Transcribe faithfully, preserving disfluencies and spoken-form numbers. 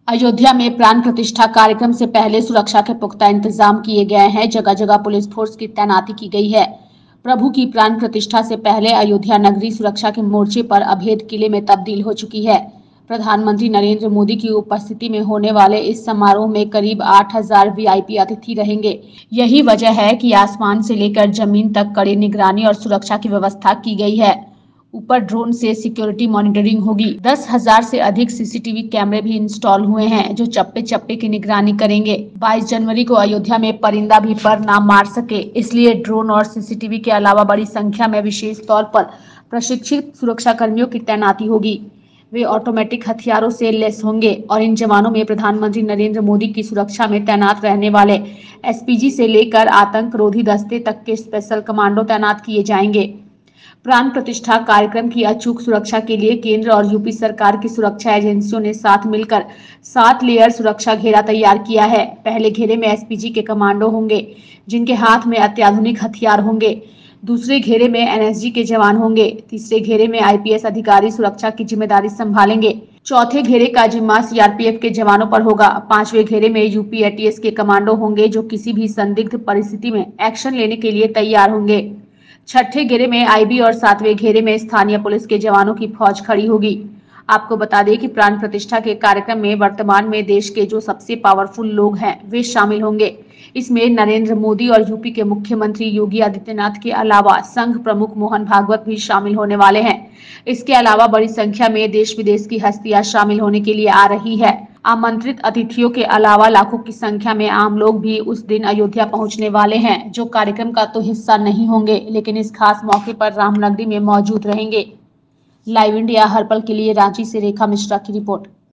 अयोध्या में प्राण प्रतिष्ठा कार्यक्रम से पहले सुरक्षा के पुख्ता इंतजाम किए गए हैं। जगह जगह पुलिस फोर्स की तैनाती की गई है। प्रभु की प्राण प्रतिष्ठा से पहले अयोध्या नगरी सुरक्षा के मोर्चे पर अभेद किले में तब्दील हो चुकी है। प्रधानमंत्री नरेंद्र मोदी की उपस्थिति में होने वाले इस समारोह में करीब आठ हज़ार वीआईपी अतिथि रहेंगे। यही वजह है कि आसमान से लेकर जमीन तक कड़ी निगरानी और सुरक्षा की व्यवस्था की गई है। ऊपर ड्रोन से सिक्योरिटी मॉनिटरिंग होगी। दस हजार से अधिक सीसीटीवी कैमरे भी इंस्टॉल हुए हैं जो चप्पे चप्पे की निगरानी करेंगे। बाईस जनवरी को अयोध्या में परिंदा भी पर ना मार सके, इसलिए ड्रोन और सीसीटीवी के अलावा बड़ी संख्या में विशेष तौर पर प्रशिक्षित सुरक्षा कर्मियों की तैनाती होगी। वे ऑटोमेटिक हथियारों से लैस होंगे और इन जवानों में प्रधानमंत्री नरेंद्र मोदी की सुरक्षा में तैनात रहने वाले एसपीजी से लेकर आतंक रोधी दस्ते तक के स्पेशल कमांडो तैनात किए जाएंगे। प्राण प्रतिष्ठा कार्यक्रम की अचूक सुरक्षा के लिए केंद्र और यूपी सरकार की सुरक्षा एजेंसियों ने साथ मिलकर सात लेयर सुरक्षा घेरा तैयार किया है। पहले घेरे में एसपीजी के कमांडो होंगे जिनके हाथ में अत्याधुनिक हथियार होंगे। दूसरे घेरे में एनएसजी के जवान होंगे। तीसरे घेरे में आईपीएस अधिकारी सुरक्षा की जिम्मेदारी संभालेंगे। चौथे घेरे का जिम्मा सीआरपीएफ के जवानों पर होगा। पांचवें घेरे में यूपी एटीएस के कमांडो होंगे जो किसी भी संदिग्ध परिस्थिति में एक्शन लेने के लिए तैयार होंगे। छठे घेरे में आईबी और सातवें घेरे में स्थानीय पुलिस के जवानों की फौज खड़ी होगी। आपको बता दें कि प्राण प्रतिष्ठा के कार्यक्रम में वर्तमान में देश के जो सबसे पावरफुल लोग हैं वे शामिल होंगे। इसमें नरेंद्र मोदी और यूपी के मुख्यमंत्री योगी आदित्यनाथ के अलावा संघ प्रमुख मोहन भागवत भी शामिल होने वाले हैं। इसके अलावा बड़ी संख्या में देश विदेश की हस्तियां शामिल होने के लिए आ रही है। आमंत्रित अतिथियों के अलावा लाखों की संख्या में आम लोग भी उस दिन अयोध्या पहुंचने वाले हैं, जो कार्यक्रम का तो हिस्सा नहीं होंगे लेकिन इस खास मौके पर रामनगरी में मौजूद रहेंगे। लाइव इंडिया हर पल के लिए रांची से रेखा मिश्रा की रिपोर्ट।